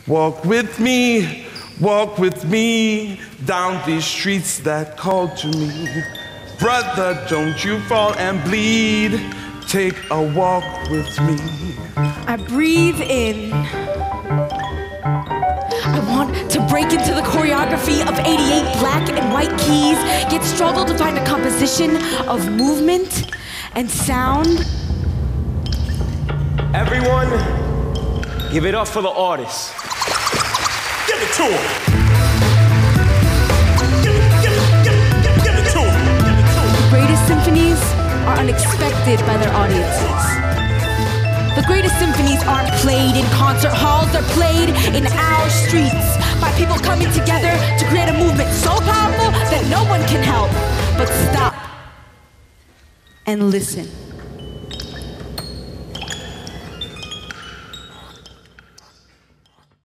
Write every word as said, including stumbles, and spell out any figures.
Walk with me, walk with me down these streets that call to me. Brother, don't you fall and bleed. Take a walk with me. I breathe in. I want to break into the choreography of eighty-eight black and white keys, yet struggle to find a composition of movement and sound. Everyone, give it up for the artists. Give it to him. Give it, give it, give it, give it, give it to him. Give it to him. The greatest symphonies are unexpected by their audiences. The greatest symphonies aren't played in concert halls, they're played in our streets by people coming together to create a movement so powerful that no one can help but stop and listen.